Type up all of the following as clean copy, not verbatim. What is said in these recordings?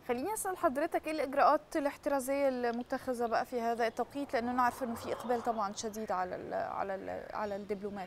خليني أسأل حضرتك إيه الإجراءات الاحترازية المتخذة بقى في هذا التوقيت، لأنه نعرف إنه في إقبال طبعا شديد على الدبلومات.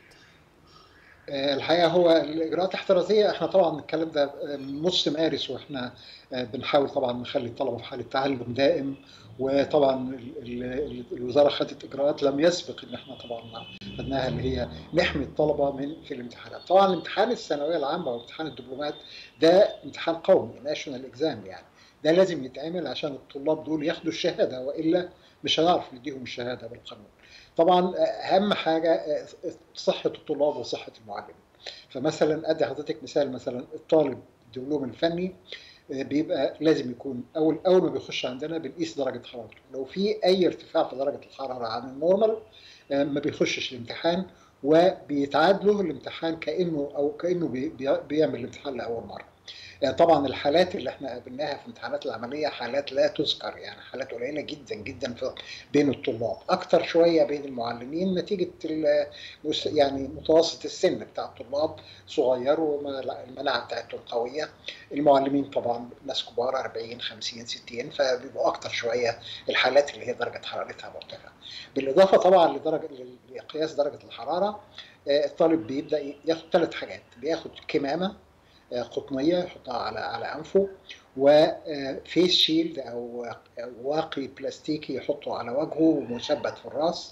الحقيقه هو الاجراءات الاحترازيه احنا طبعا الكلام ده من نص مارس، واحنا بنحاول طبعا نخلي الطلبه في حاله تعلم دائم. وطبعا الوزاره خدت اجراءات لم يسبق ان احنا طبعا خدناها، اللي هي نحمي الطلبه في الامتحانات. طبعا الامتحان الثانويه العامه وامتحان الدبلومات ده امتحان قومي ناشونال اكزام، يعني ده لازم يتعمل عشان الطلاب دول ياخدوا الشهاده، والا مش هنعرف نديهم الشهاده بالقانون. طبعا اهم حاجه صحه الطلاب وصحه المعلمين. فمثلا ادي حضرتك مثال، مثلا الطالب الدبلوم الفني بيبقى لازم يكون اول ما بيخش عندنا بنقيس درجه حرارته، لو في اي ارتفاع في درجه الحراره عن النورمال ما بيخشش الامتحان، وبيتعاد له الامتحان كانه بيعمل الامتحان لاول مره. طبعا الحالات اللي احنا قابلناها في الامتحانات العمليه حالات لا تذكر، يعني حالات قليله جدا جدا بين الطلاب، اكتر شويه بين المعلمين نتيجه يعني متوسط السن بتاع الطلاب صغير والمناعه بتاعتهم قويه. المعلمين طبعا ناس كبار 40 50 60، فبيبقوا اكتر شويه الحالات اللي هي درجه حرارتها مرتفعه. بالاضافه طبعا لقياس درجه الحراره، الطالب بيبدا ياخد ثلاث حاجات، بياخد كمامه قطنيه يحطها على انفه، وفيس شيلد او واقي بلاستيكي يحطه على وجهه مثبت في الراس،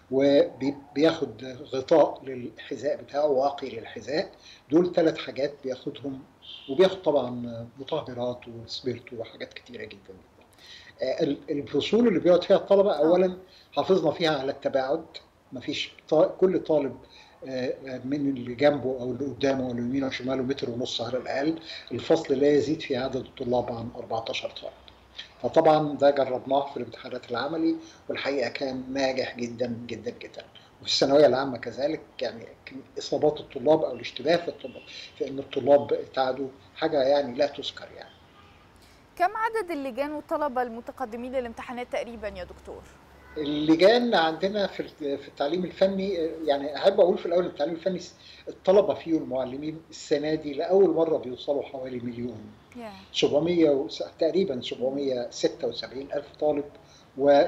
وبياخد غطاء للحذاء بتاعه واقي للحذاء. دول ثلاث حاجات بياخدهم، وبياخد طبعا مطهرات وسبيرتو وحاجات كتيره جدا جدا. الفصول اللي بيقعد فيها الطلبه اولا حافظنا فيها على التباعد، مفيش كل طالب من اللي جنبه او اللي قدامه او اللي يمينه وشماله متر ونص على الاقل. الفصل لا يزيد في عدد الطلاب عن 14 طالب. فطبعا ده جربناه في الامتحانات العملي، والحقيقه كان ناجح جدا جدا جدا. وفي الثانويه العامه كذلك، يعني اصابات الطلاب او الاشتباه في الطلاب في ان الطلاب ابتعدوا حاجه يعني لا تذكر يعني. كم عدد اللجان والطلبة المتقدمين للامتحانات تقريبا يا دكتور؟ اللجان عندنا في التعليم الفني، يعني احب اقول في الاول التعليم الفني الطلبه فيه والمعلمين السنه دي لاول مره بيوصلوا حوالي مليون. yeah. 700 تقريبا 776 الف طالب، و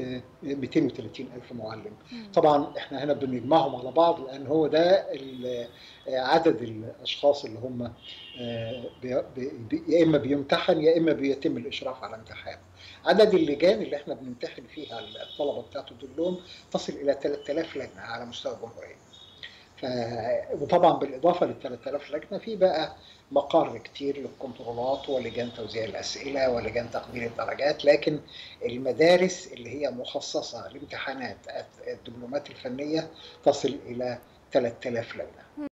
230 ألف معلم. طبعا احنا هنا بنجمعهم على بعض لأن هو ده عدد الأشخاص اللي هم يا إما بيمتحن يا إما بيتم الإشراف على امتحان. عدد اللجان اللي احنا بنمتحن فيها الطلبة بتاعت الدبلوم تصل إلى 3000 لجنة على مستوى الجمهورية. ف... وطبعا بالاضافه لل 3000 لجنه في بقى مقر كتير للكنترولات ولجان توزيع الاسئله ولجان تقدير الدرجات، لكن المدارس اللي هي مخصصه لامتحانات الدبلومات الفنيه تصل الى 3000 لجنه.